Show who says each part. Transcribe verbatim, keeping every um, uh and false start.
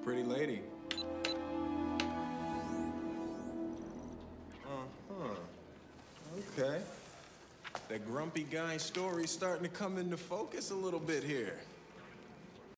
Speaker 1: pretty lady. Uh-huh. Okay. That grumpy guy's story's starting to come into focus a little bit here.